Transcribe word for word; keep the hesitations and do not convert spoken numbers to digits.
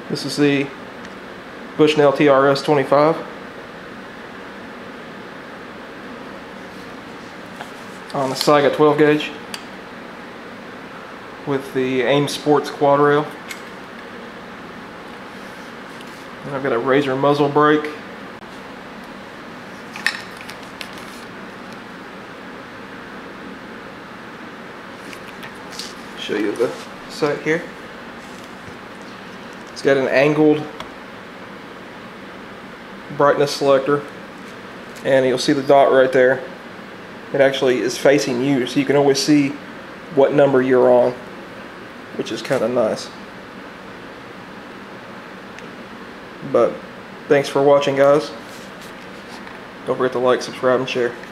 This is the Bushnell T R S twenty-five. On the Saiga twelve gauge with the AIM Sports quad rail. And I've got a razor muzzle brake. Show you the sight here. It's got an angled brightness selector, and you'll see the dot right there. It actually is facing you, so you can always see what number you're on, which is kind of nice. But thanks for watching, guys. Don't forget to like, subscribe, and share.